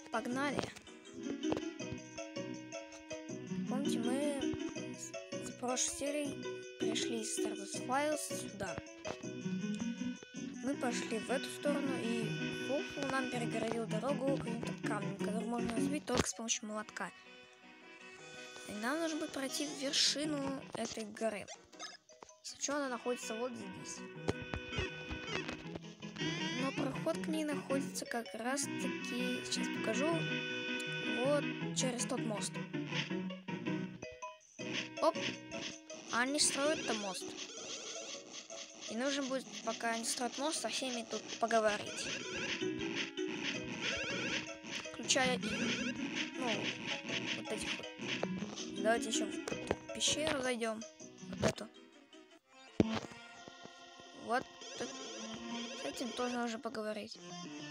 Погнали. Помните, мы в прошлой серии пришли из Stardust Files сюда. Мы пошли в эту сторону, и Фуфу нам перегородил дорогу каким-то камнем, который можно разбить только с помощью молотка. И нам нужно будет пройти вершину этой горы. Сейчас она находится вот здесь. Но проход к ней находится как раз таки, сейчас покажу, вот через тот мост. Оп! Они строят-то мост. И нужно будет, пока они строят мост, со всеми тут поговорить. Включая их. Ну, вот этих вот. Давайте еще в пещеру зайдем. Вот эту. Вот. С этим тоже нужно поговорить.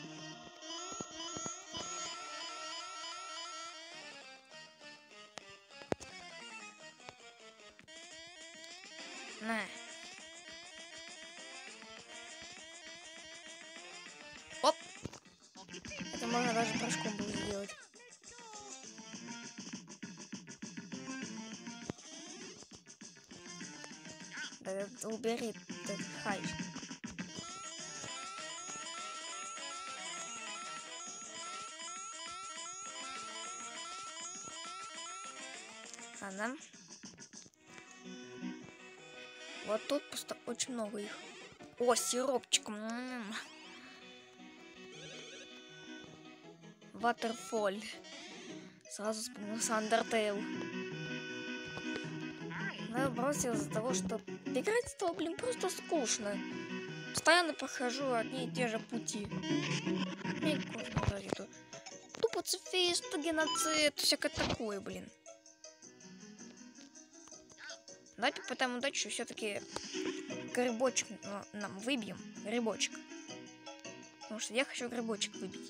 На. Оп! Это можно даже прыжком было сделать. Да, убери этот хайп. Ладно. Вот тут просто очень много их. О, сиропчик. Waterfall. Сразу вспомнился Undertale. Но я бросил из-за того, что играть стало, просто скучно. Постоянно прохожу одни и те же пути. Мне скучно. То пацифист, то геноцид, всякое такое, Давайте попытаем удачу, все-таки грибочек нам выбьем. Грибочек. Потому что я хочу грибочек выбить.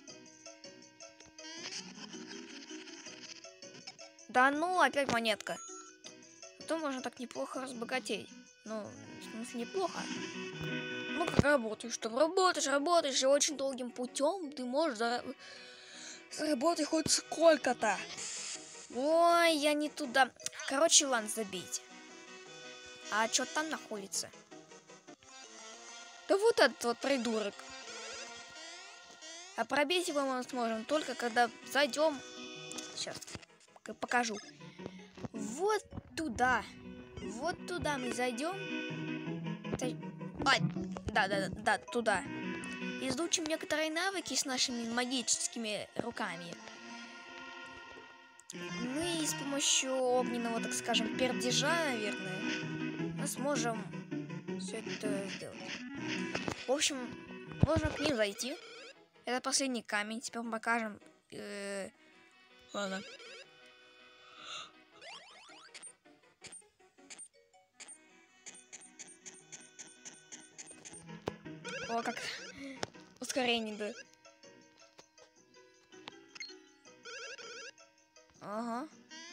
Да ну, опять монетка. Потом можно так неплохо разбогатеть. Ну, в смысле, неплохо. Ну, как работаешь, что работаешь, и очень долгим путем ты можешь заработать хоть сколько-то. Ой, я не туда. Короче, ладно, забейте. А что там находится? Да вот этот вот придурок. А пробить его мы сможем только когда зайдем. Сейчас покажу. Вот туда. Вот туда мы зайдем. Ай, да, туда. Изучим некоторые навыки с нашими магическими руками. Мы с помощью огненного, так скажем, пердежа, наверное, мы сможем все это сделать. В общем, можно к ним зайти. Это последний камень. Теперь мы покажем. Ладно. О, как ускорение, да. Ага.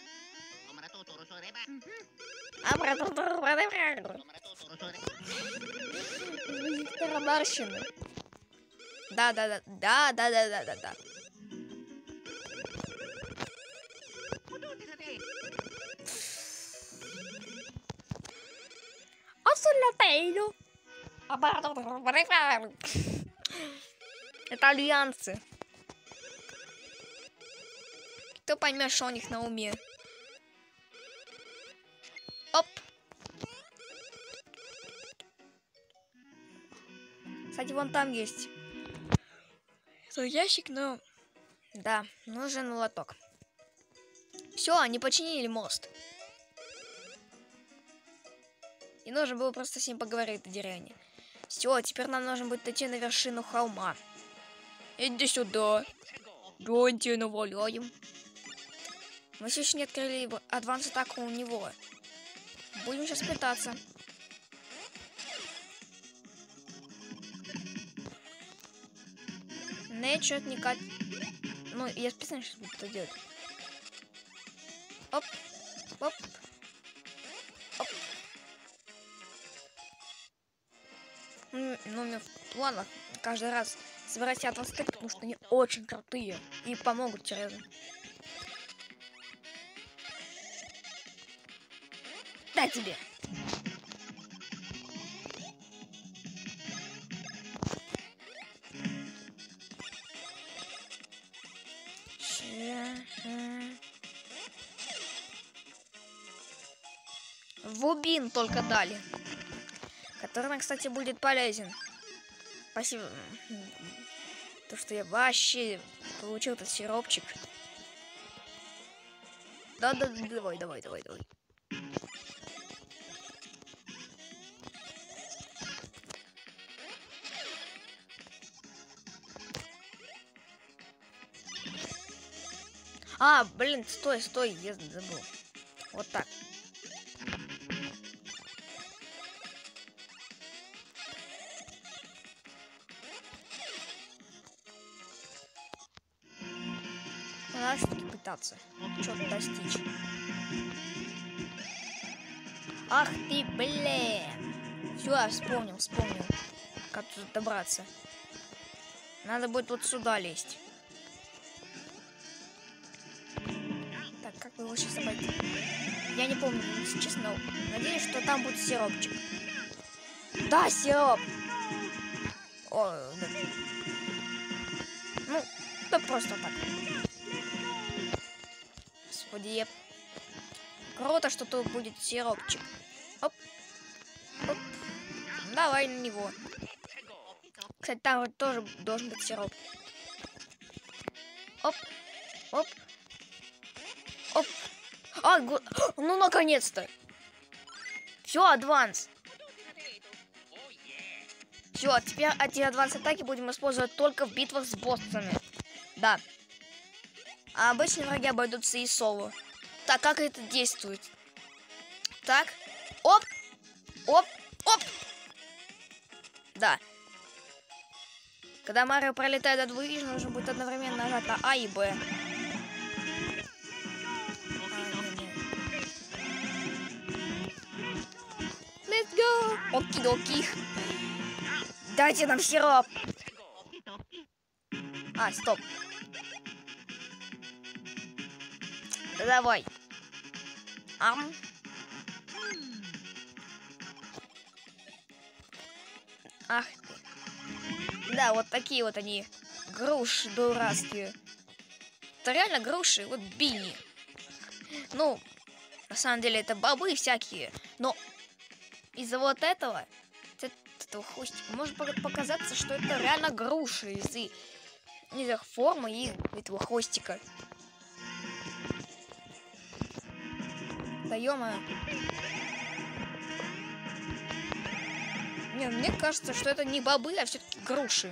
Тарабарщина. Да. Это альянсы. Кто поймет, что у них на уме? Оп. Кстати, вон там есть ящик, но... Да, нужен молоток. Все, они починили мост. И нужно было просто с ним поговорить в деревне. Все, теперь нам нужно будет идти на вершину холма. Иди сюда. Давайте наваляем. Мы все еще не открыли адванс атаку у него. Будем сейчас пытаться. Не, что-то никак. Ну, я специально сейчас буду это делать. Оп. Оп. Оп. Ну, ладно, каждый раз собирать себе отвостык, потому что они очень крутые и помогут серьезно. Да тебе! Вубин только дали. Который нам, кстати, будет полезен. Спасибо. То, что я вообще получил этот сиропчик. Да, давай. А, блин, стой, я забыл. Вот так. Надо все-таки пытаться что-то достичь. Ах ты, блин! Все, я вспомнил, как тут добраться. Надо будет вот сюда лезть. Так, как бы его сейчас обойти? Я не помню, если честно. Надеюсь, что там будет сиропчик. Да, сироп! О, да. Ну, да просто так. Господи, круто, что тут будет сиропчик. Оп. Оп. Давай на него. Кстати, там вот тоже должен быть сироп. Оп. Оп. Оп. А, ну наконец-то. Все, адванс. Все, теперь эти адванс атаки будем использовать только в битвах с боссами. Да. А обычные враги обойдутся и соло. Так, как это действует? Так. Оп. Оп. Оп. Да. Когда Марио пролетает от двух, нужно будет одновременно нажать на А и Б. Let's go! Оки-доки. Дайте нам сироп. А, стоп. Да давай. Ам. Ах ты. Да, вот такие вот они. Груши дурацкие. Это реально груши, вот бини. Ну, на самом деле это бобы всякие. Но из-за вот этого хвостика может показаться, что это реально груши из их формы и этого хвостика. Да ё-моё. Не, мне кажется, что это не бобы, а все-таки груши.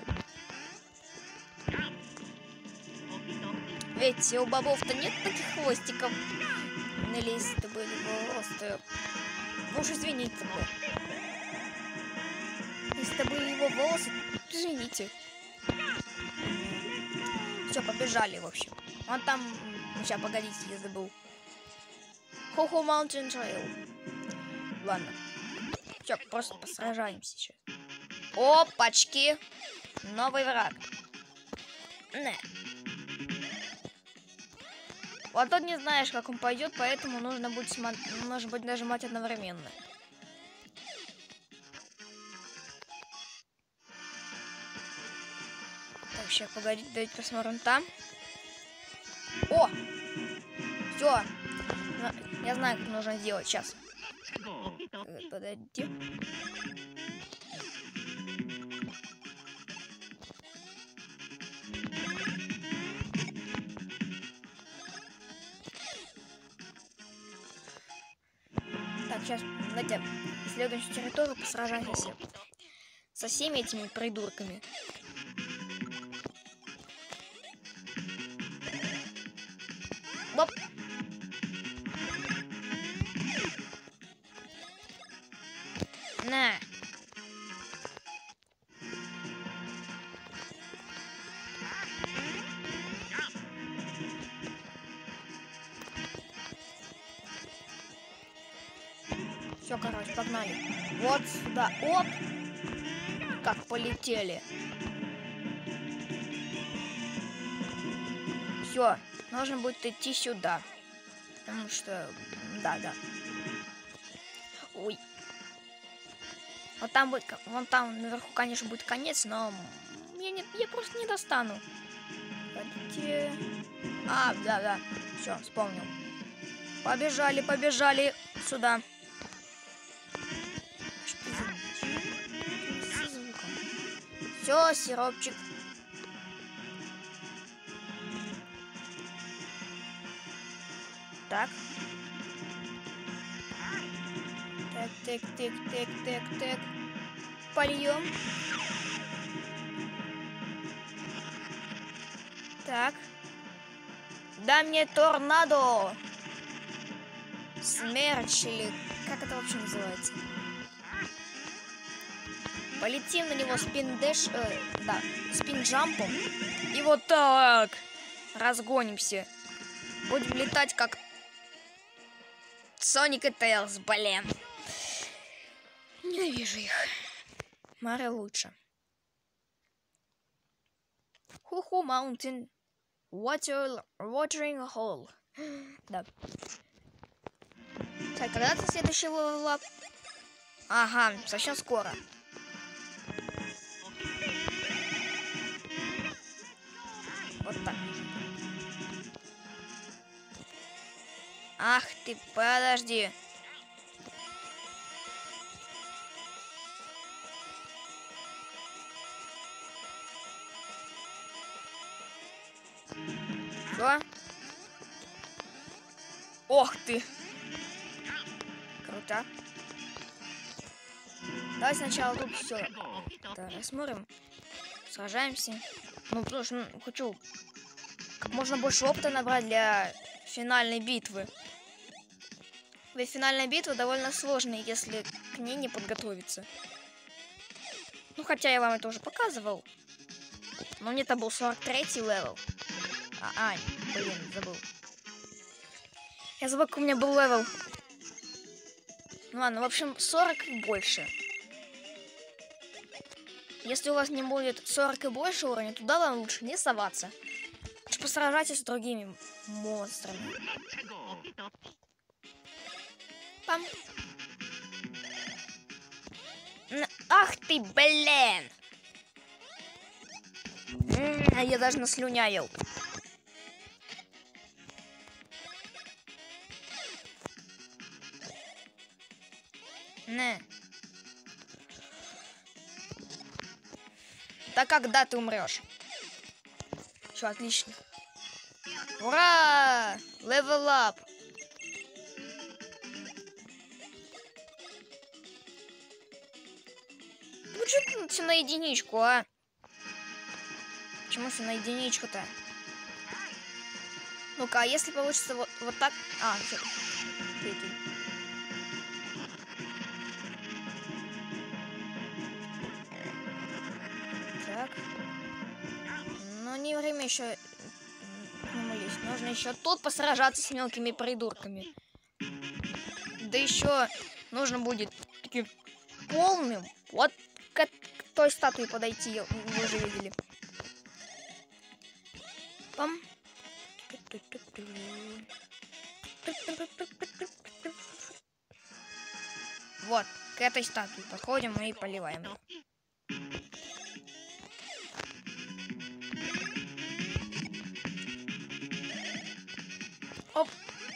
Ведь у бобов-то нет таких хвостиков. Или если это были волосы. Ну уж извините бы. Если это были его волосы, извините. Все, побежали, в общем. Вон там... Сейчас, погодите, я забыл. Хо-Хо Mountain Trail. Ладно. Все, просто посражаемся сейчас. Опачки! Новый враг. Не. Вот тут не знаешь, как он пойдет, поэтому нужно будет нажимать одновременно. Так, сейчас, погодите, давайте посмотрим там. О! Все. Я знаю, как нужно сделать. Сейчас. Подождите. Так, сейчас, знаете, следующую территорию посражаемся со всеми этими придурками. Оп. На. Все, короче, погнали. Вот сюда. Оп. Как полетели. Все, нужно будет идти сюда. Потому что... Да. Ой. Вот там будет... Вон там наверху, конечно, будет конец, но... Я просто не достану. Погодите... А, да. Все, вспомнил. Побежали сюда. Все, сиропчик. Так. Так. Польем. Так. Дай мне торнадо. Смерч или... Как это вообще называется? Полетим на него спин-дэш... спин-джампом. И вот так. Разгонимся. Будем летать как... Соник и Тейлз, блин. Ненавижу их. Марио лучше. Хуху Маунтин. Watering Hole. Да. Так, когда-то следующий лап. Ага, совсем скоро. Вот так. Ах ты, подожди. Что? Ох ты. Круто. Давай сначала тут все. Да, рассмотрим. Сражаемся. Ну, потому что хочу как можно больше опыта набрать для финальной битвы. Ведь финальная битва довольно сложная, если к ней не подготовиться. Ну, хотя я вам это уже показывал. Но мне-то был 43-й левел. Блин, забыл. Я забыл, какой у меня был левел. Ну ладно, в общем, 40 и больше. Если у вас не будет 40 и больше уровня, туда вам лучше не соваться. Лучше посражайтесь с другими монстрами. Пам. Ах ты, блин! Я даже наслюняил. Не. Да когда ты умрешь? Все, отлично. Ура! Level up! Почему все на единичку, а? Почему все на единичку-то? Ну-ка, а если получится вот так... Всё. Так. Ну, не время еще к нему лезть. Нужно еще тут посражаться с мелкими придурками. Да еще нужно будет таким полным. Вот к той статуе подойти, вы уже видели. Пам. Вот, к этой статуе подходим и поливаем. Оп.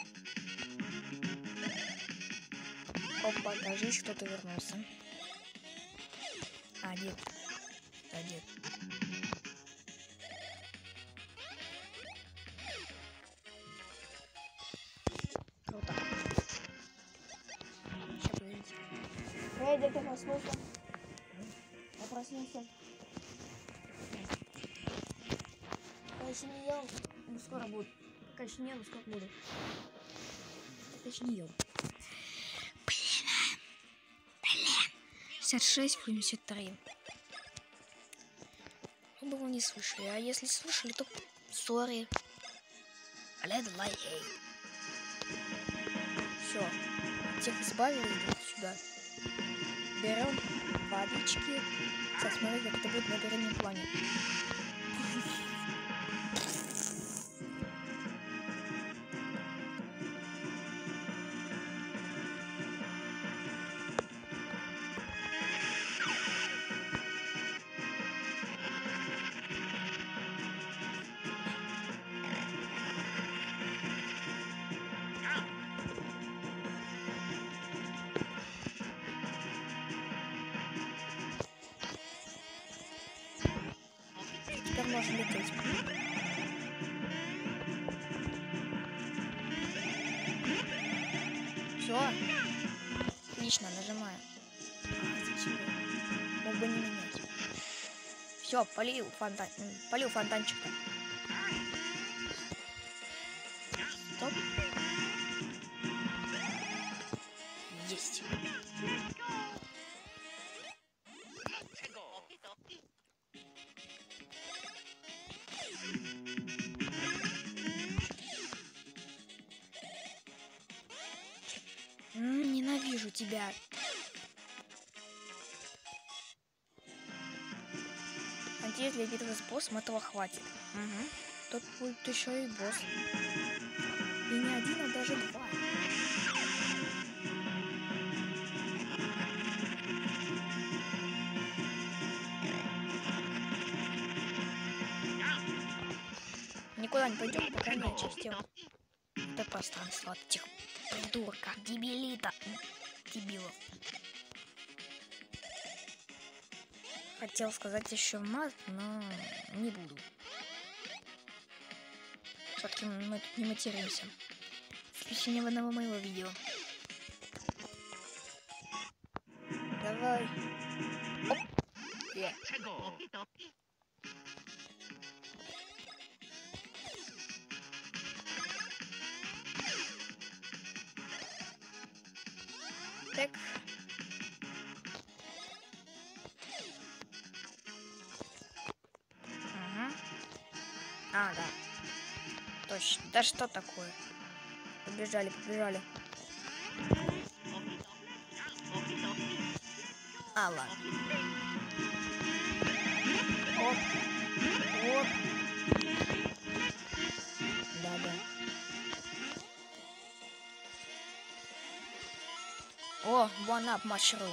Опа, кажись, кто-то вернулся. Дед. Да, дед. Круто. Сейчас, подождите. Дед, я проснулся. Я проснулся. Я еще не ел. Ну, скоро будет. Пока еще не ел, скоро буду. Пока еще не ел. Блин. 66, 83. Вы бы его не слышали. А если слышали, то сори. Все. Тех избавили, идем сюда. Берем водички. Сейчас смотри, как это будет на переднем плане. можно лететь. Все. Отлично, нажимаю. Зачем? Мог бы не менять. Все, полил фонтанчик-то. Стоп. Есть. Ненавижу тебя. Надеюсь, для битвы с боссом этого хватит. Угу. Тут будет еще и босс. И не один, а даже два. Никуда не пойдем, пока не очистим это пространство от этих придурков, дебилов. Хотел сказать еще мат, но не буду. Все-таки мы тут не материмся. Если ни в одного моего видео. Давай. Оп. Так. Ага. А, да. Точно. Да что такое? Побежали. А, ладно. Оп. Да. О, one up mushroom.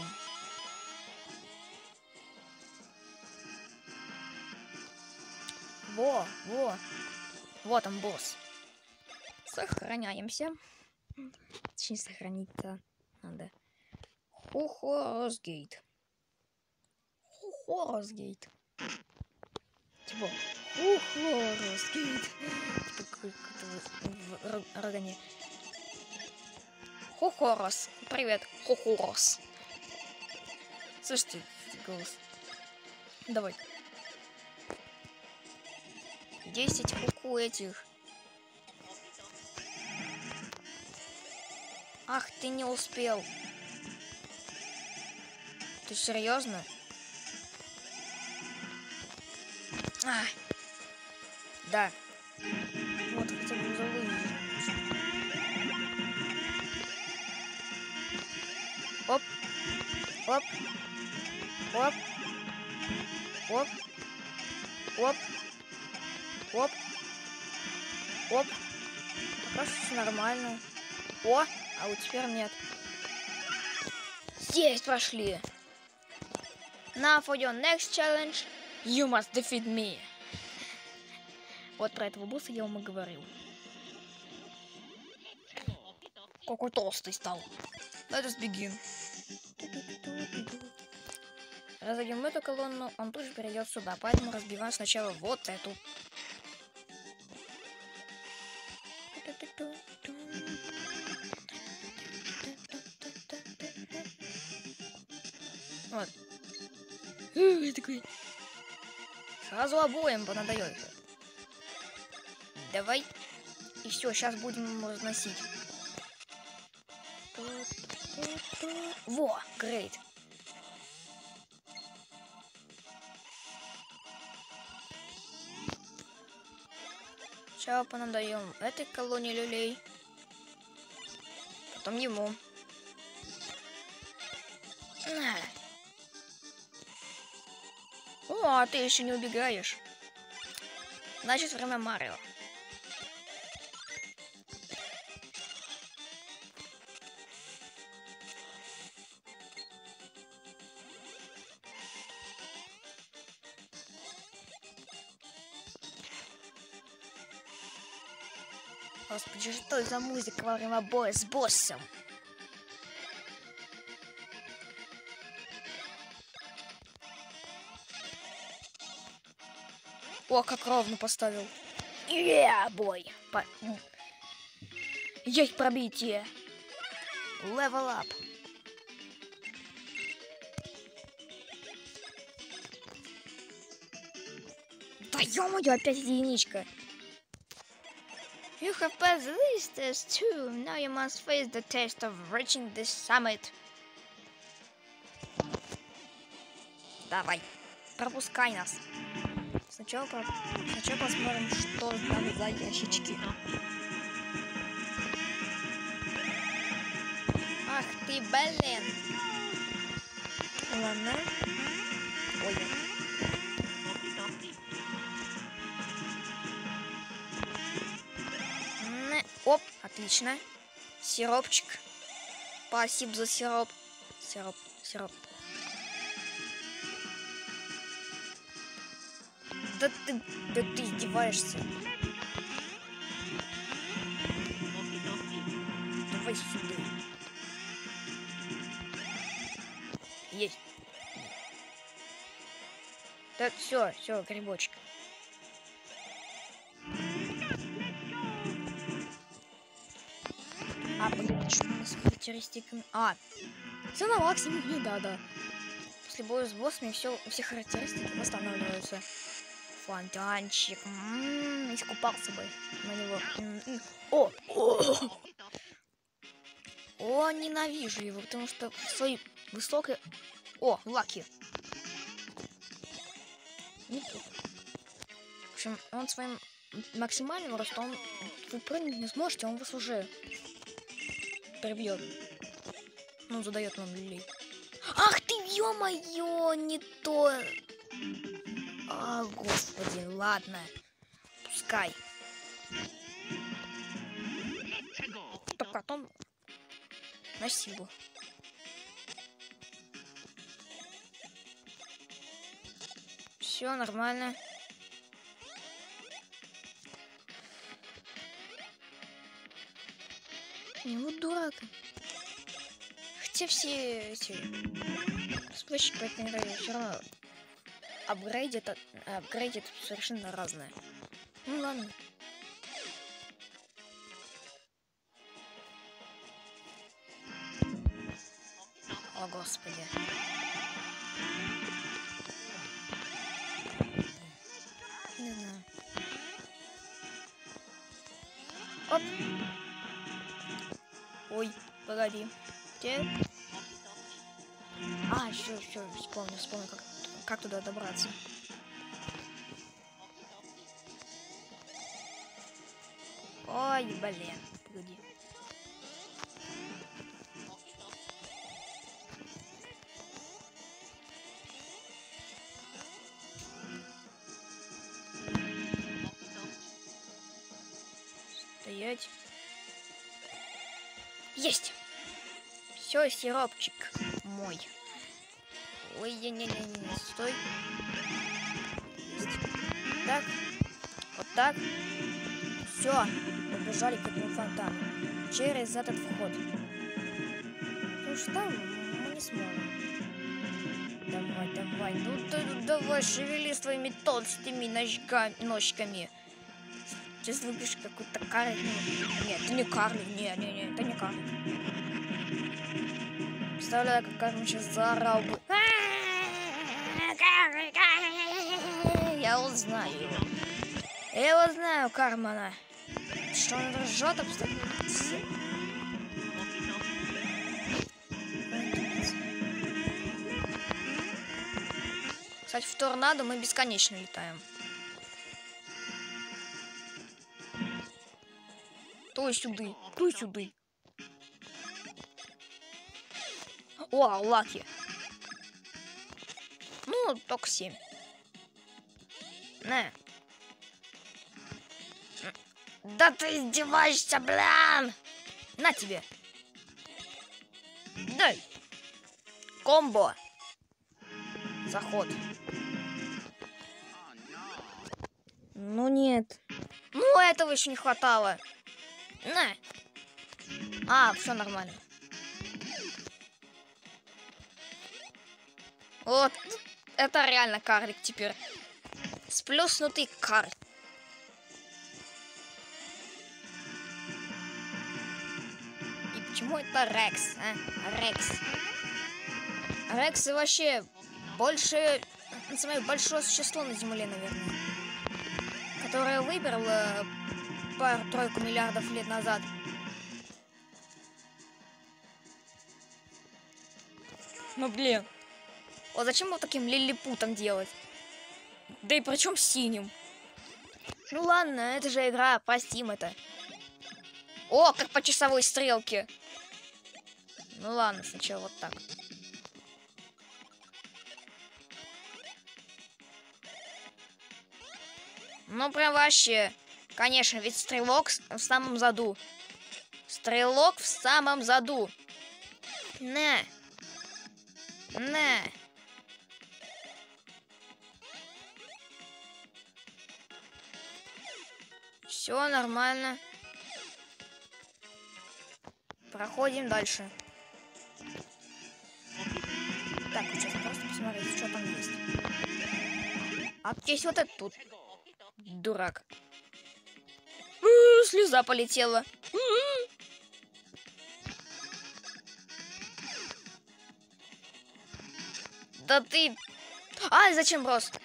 Во. Вот он, босс. Сохраняемся. Точнее, сохранить-то надо. Хоррорсгейт. Типа, Хоррорсгейт. Типа, какой-то рогане. Хохорос. Привет, Хохорос. Слышите, голос. Давай. 10 хуку этих. Ах, ты не успел. Ты серьезно? Да. Вот хотя бы залыжи. Оп. Пока все нормально. А вот теперь нет. Есть, прошли. Now for your next challenge, you must defeat me. Вот про этого босса я вам и говорил. Какой толстый стал. Let us begin. Разойдем эту колонну, он тут же перейдет сюда, поэтому разбиваем сначала вот эту. Вот. Такой. Сразу обоим понадает. Давай. И все, сейчас будем его разносить. Во, great. Сейчас понадаем этой колонии люлей. Потом ему. О, а ты еще не убегаешь. Значит, время Марио. Господи, что за музыка во время боя с боссом? О, как ровно поставил. Бой. Есть пробитие. Level up. Да ё-моё, опять единичка. You have passed this test too. Now you must face the test of reaching this summit. Давай, пропускай нас. Сначала посмотрим, что там за ящички. Ах ты, блин. Ладно. Ой. Оп, отлично. Сиропчик. Спасибо за сироп. Сироп. Да ты издеваешься. Давай сюда. Есть. Да все, грибочек. Блин, что у нас с характеристиками? Все на максимуме, да. После боя с боссами все характеристики восстанавливаются. Фонтанчик. Искупался бы на него. О, ненавижу его, потому что в своей высокой... О, Лаки. Не тут. В общем, он своим максимальным ростом вы прыгнуть не сможете, он вас уже перебьет. Ну, задает нам люлей. Ах ты, ё-моё, не то. Господи, ладно. Пускай. Так, потом на силу. Все нормально. Не вот дурак. Хотя все эти способы по этой игре все равно апгрейдят совершенно разное. Ну ладно. О, господи. Не знаю. Оп. Ой, погоди. Где? Все, вспомнил, как туда добраться. Ой, блин, погоди. Стоять. Есть! Все, сиропчик мой. Ой, не, стой. Есть. Так, вот так. Все, побежали к этому фонтану. Через этот вход. Ну что там мы не сможем. Давай. Ну давай, шевели своими толстыми ножками. Сейчас выбежишь какой-то карлик. Нет, это не карлик. Не, это не карлик. Представляю, как он сейчас заорал бы. Я узнаю его. Я его знаю, Кармана. Что он ржет абсолютно. Кстати, в торнадо мы бесконечно летаем. То сюда. О, Лаки. Ну, только 7. На. Да ты издеваешься, блин! На тебе. Дай. Комбо. Заход. Ну нет. Ну, этого еще не хватало. На. Все нормально. Вот. Это реально карлик теперь. Сплюснутый кар. И почему это Рекс, а? Рекс. Рекс вообще самое большое существо на Земле, наверное. Которое выбрало пару-тройку миллиардов лет назад. Ну блин. Вот зачем его таким лилипутом делать? Да и причем синим? Ну ладно, это же игра, простим это. О, как по часовой стрелке. Ну ладно, сначала вот так. Ну прям вообще. Конечно, ведь стрелок в самом заду. Стрелок в самом заду. На. На. Все нормально. Проходим дальше. Так, сейчас просто посмотреть, что там есть. А тут есть вот этот тут. Дурак. Слеза полетела. Да ты... А, зачем просто?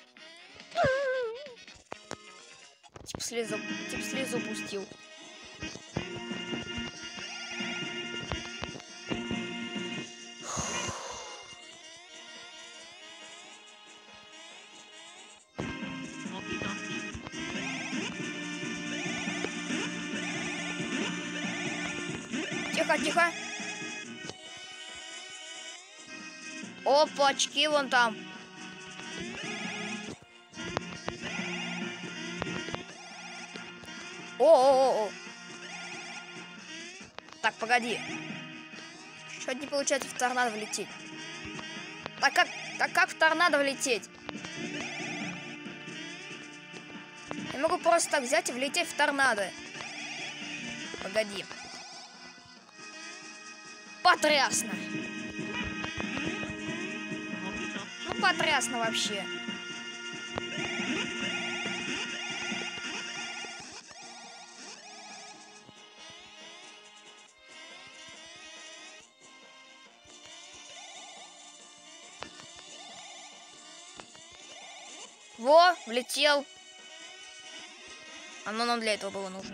Типа слезу пустил. Тихо, тихо. Опачки, вон там. О-о-о-о. Так, погоди. Что не получается в торнадо влететь? Так как в торнадо влететь? Я могу просто так взять и влететь в торнадо. Погоди. Потрясно. Ну, потрясно вообще. Во, влетел. Оно нам для этого было нужно.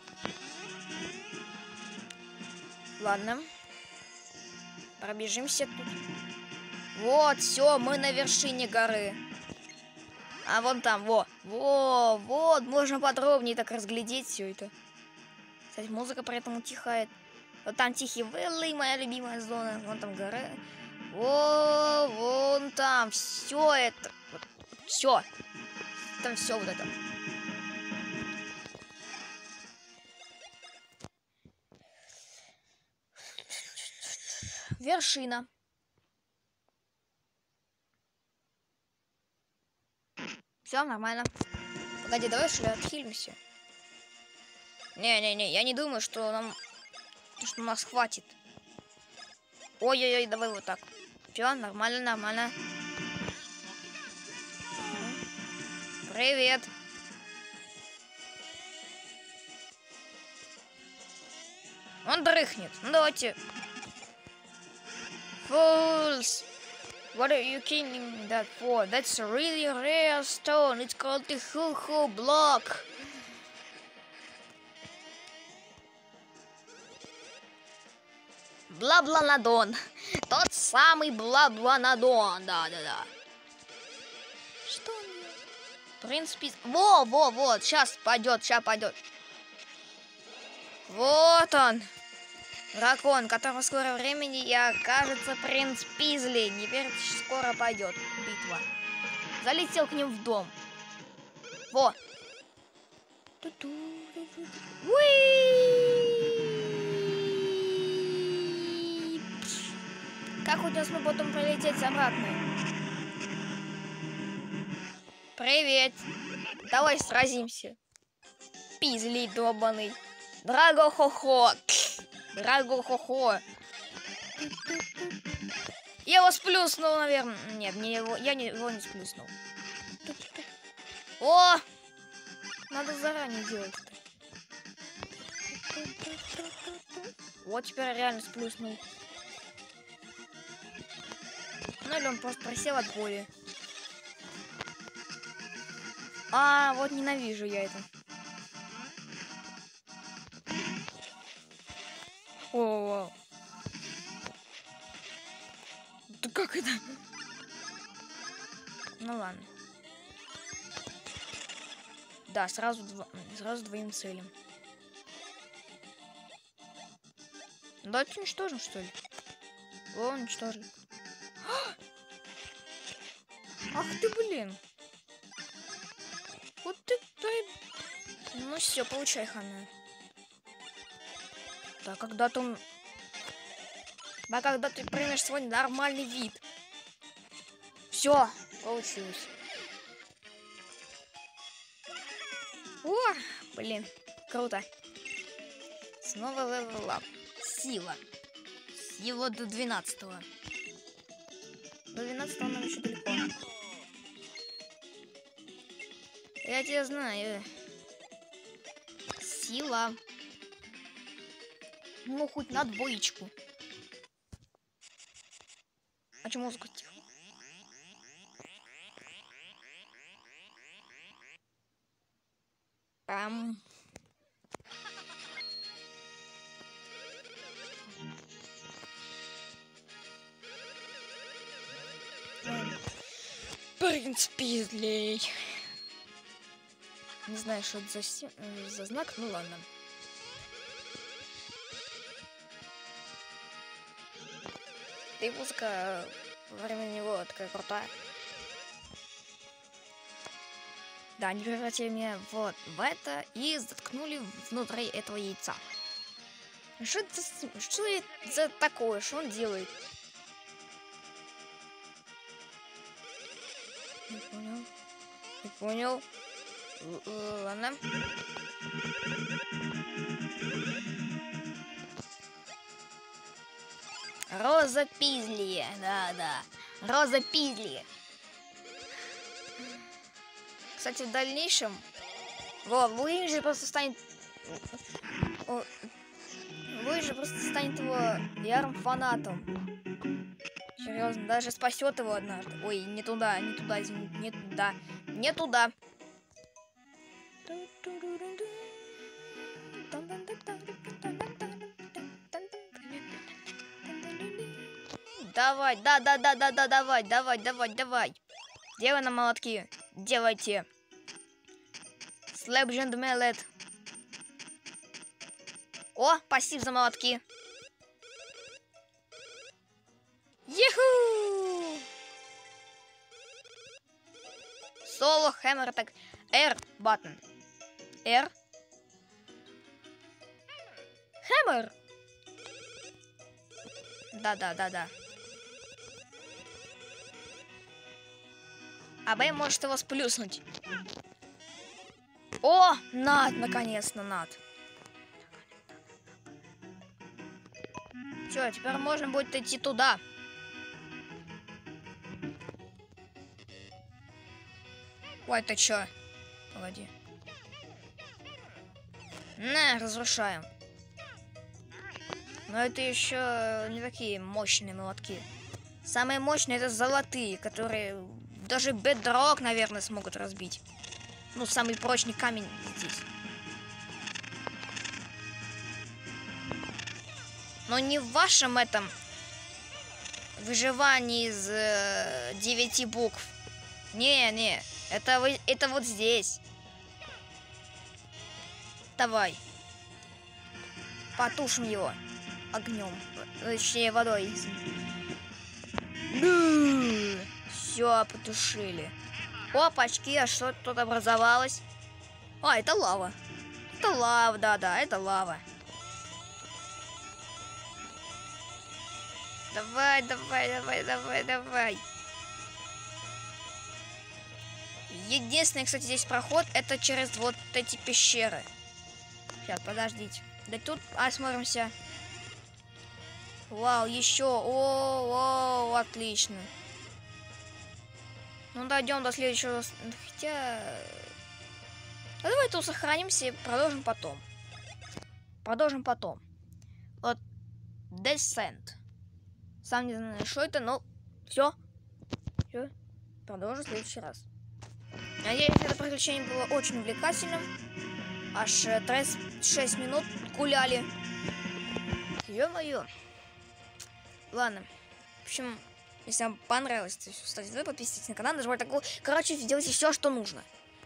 Ладно. Пробежимся тут. Вот, все, мы на вершине горы. А вон там, вот, можно подробнее так разглядеть все это. Кстати, музыка при этом утихает. Вот там тихие вэллы, моя любимая зона. Вон там гора. Вон там, все это. Вот, все. Там все вот это. Вершина. Все нормально. Погоди, давай что ли отхилимся. Не, я не думаю, что нас хватит. Ой-ой-ой, давай вот так. Все, нормально. Привет. Он дрыхнет. Ну давайте. Fools. What are you killing that for? That's a really rare stone. It's called the Hoo-Hoo block. Бла-Бланадон. Тот самый Бла-Бланадон. Да. Что он делает? Принц Пиз... Вот. Сейчас пойдет. Вот он. Дракон, которого в скором времени и окажется принц Пизли. Теперь скоро пойдет битва. Залетел к ним в дом. Во. Как у нас мы потом прилететь обратно? Привет. Давай сразимся. Пизли долбаный. Драго-хо-хо. Я его сплюснул, наверное. Нет, я его не сплюснул. О! Надо заранее делать это. Вот теперь реально сплюснул. Ну или он просто просел от боли. А, вот ненавижу я это. О, да как это? Ну ладно. Да, сразу двоим целям. Давайте уничтожим, что ли? О, уничтожим. Ах ты, блин. Вот ты, дай. Ну все, получай, хана. Да, когда ты примешь свой нормальный вид. Все, получилось. О, блин, круто. Снова левел-ап. Сила. Сила до 12-го. До 12-го нам еще далеко. Я тебя знаю. Сила. Ну, хоть на двоечку. А чему музыка тихо? Пам. Принц Пизлей. Не знаю, что это за знак, ну ладно. Да и музыка во время него такая крутая. Да, они превратили меня вот в это и заткнули внутри этого яйца. Что это за такое? Что он делает? Не понял. Не понял. Ладно. Роза Пизли. Да. Роза Пизли. Кстати, в дальнейшем Луиджи просто станет его ярым фанатом. Серьезно, даже спасет его однажды. Ой, не туда, извините, не туда. Давай, давай. Делай на молотки. Делайте. Slapjand Mallet. О, пассив за молотки. Юху! Соло, хэммер, так. R button. R. Хэммер. Да. А Б может его сплюснуть. О, Над, наконец-то, Над. Все, теперь можно будет идти туда. Ой, ты чё? Погоди. На, разрушаем. Но это еще не такие мощные молотки. Самые мощные это золотые, которые даже бедрок, наверное, смогут разбить. Ну, самый прочный камень здесь. Но не в вашем этом выживании из 9 букв. Не, это вот здесь. Давай. Потушим его огнем. Точнее, водой. Все, потушили. Опачки, а что тут образовалось? А, это лава. Это лава, да, это лава. Давай. Единственный, кстати, здесь проход, это через вот эти пещеры. Сейчас, подождите. Да тут осмотримся. Вау, еще. О, отлично. Ну, дойдем до следующего. Хотя... А давайте усохранимся и продолжим потом. Продолжим потом. Вот Descent. Сам не знаю, что это, но все. Продолжу в следующий раз. Надеюсь, это приключение было очень увлекательным. Аж 36 минут гуляли. Ё-моё. Ладно. В общем, если вам понравилось, то ставьте лайк, подписывайтесь на канал, нажимайте такую. Короче, делайте все, что нужно.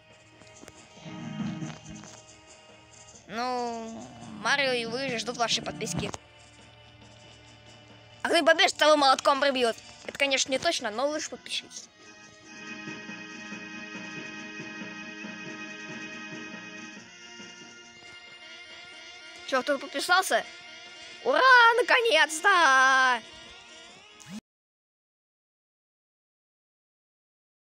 Ну, Марио и Луиджи ждут вашей подписки. А кто побежит, того молотком прибьет. Это, конечно, не точно, но лучше подпишитесь. Че, кто-то подписался? Ура, наконец-то!